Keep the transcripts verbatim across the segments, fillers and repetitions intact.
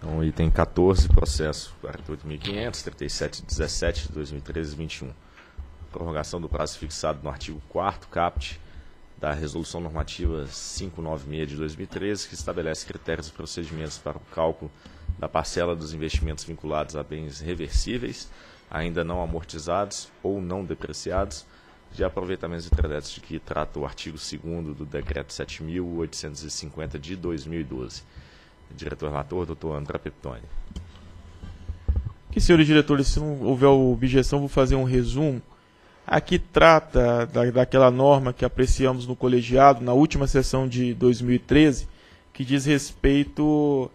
Então, item quatorze, processo quarenta e oito mil quinhentos, trinta e sete dezessete de dois mil e treze, vinte e um. Prorrogação do prazo fixado no artigo quarto caput da Resolução Normativa quinhentos e noventa e seis de dois mil e treze, que estabelece critérios e procedimentos para o cálculo da parcela dos investimentos vinculados a bens reversíveis, ainda não amortizados ou não depreciados, de aproveitamentos de créditos de que trata o artigo segundo do Decreto sete mil oitocentos e cinquenta de dois mil e doze. Diretor-relator, doutor André Peptoni. Aqui, senhores diretores, se não houver objeção, vou fazer um resumo. Aqui trata da, daquela norma que apreciamos no colegiado, na última sessão de dois mil e treze, que diz respeito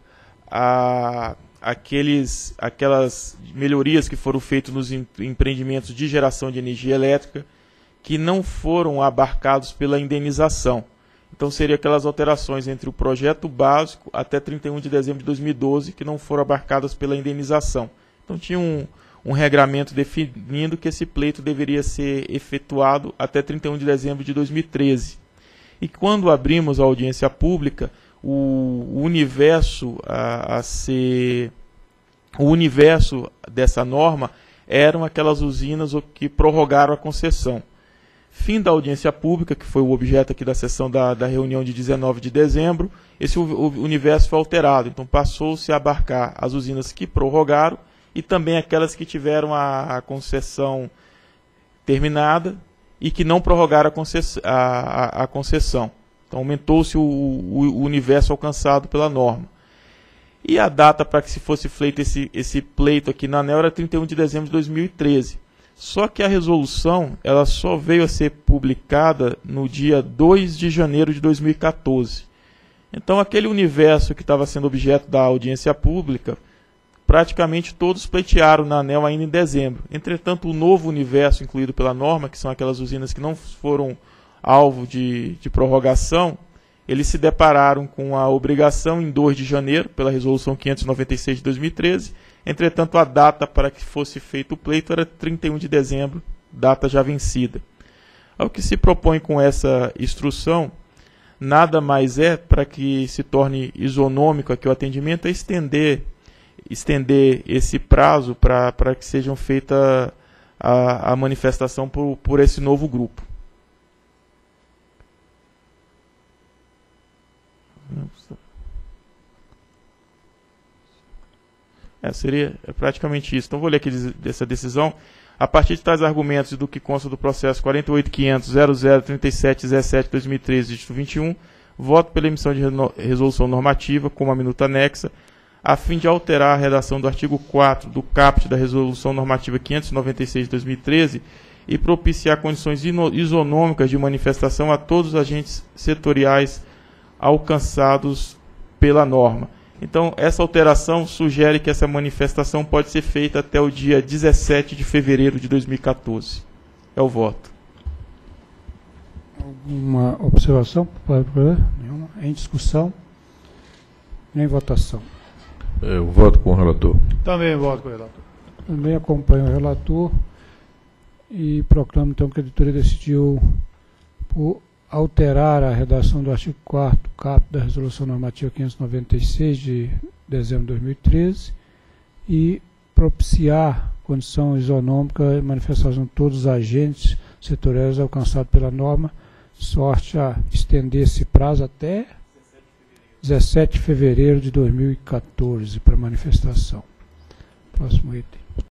a aqueles, aquelas melhorias que foram feitas nos empreendimentos de geração de energia elétrica que não foram abarcados pela indenização. Então, seriam aquelas alterações entre o projeto básico até trinta e um de dezembro de dois mil e doze que não foram abarcadas pela indenização. Então, tinha um, um regramento definindo que esse pleito deveria ser efetuado até trinta e um de dezembro de dois mil e treze. E quando abrimos a audiência pública, o, o universo a, a ser... O universo dessa norma eram aquelas usinas que prorrogaram a concessão. Fim da audiência pública, que foi o objeto aqui da sessão da, da reunião de dezenove de dezembro, esse o, o universo foi alterado. Então passou-se a abarcar as usinas que prorrogaram e também aquelas que tiveram a, a concessão terminada e que não prorrogaram a, concess, a, a, a concessão. Então aumentou-se o, o, o universo alcançado pela norma. E a data para que se fosse feito esse, esse pleito aqui na ANEEL era trinta e um de dezembro de dois mil e treze. Só que a resolução ela só veio a ser publicada no dia dois de janeiro de dois mil e quatorze. Então, aquele universo que estava sendo objeto da audiência pública, praticamente todos pleitearam na ANEEL ainda em dezembro. Entretanto, o novo universo incluído pela norma, que são aquelas usinas que não foram alvo de, de prorrogação, eles se depararam com a obrigação em dois de janeiro, pela resolução quinhentos e noventa e seis de dois mil e treze. Entretanto, a data para que fosse feito o pleito era trinta e um de dezembro, data já vencida. O que se propõe com essa instrução, nada mais é para que se torne isonômico aqui o atendimento, é estender, estender esse prazo para, para que sejam feita a, a manifestação por, por esse novo grupo. É, seria praticamente isso. Então, vou ler aqui dessa decisão. A partir de tais argumentos e do que consta do processo quarenta e oito mil quinhentos ponto zero zero trinta e sete dezessete de dois mil e treze, dígito vinte e um, voto pela emissão de resolução normativa, com a minuta anexa, a fim de alterar a redação do artigo quatro do caput da resolução normativa quinhentos e noventa e seis de dois mil e treze e propiciar condições isonômicas de manifestação a todos os agentes setoriais alcançados pela norma. Então, essa alteração sugere que essa manifestação pode ser feita até o dia dezessete de fevereiro de dois mil e quatorze. É o voto. Alguma observação? Nenhuma. Em discussão? Em votação? Eu voto com o relator. Também voto com o relator. Também acompanho o relator e proclamo, então, que a editoria decidiu por alterar a redação do artigo quarto caput da Resolução Normativa quinhentos e noventa e seis de dezembro de dois mil e treze e propiciar condição isonômica e manifestação de todos os agentes setoriais alcançados pela norma, sorte a estender esse prazo até dezessete de fevereiro de dois mil e quatorze para manifestação. Próximo item.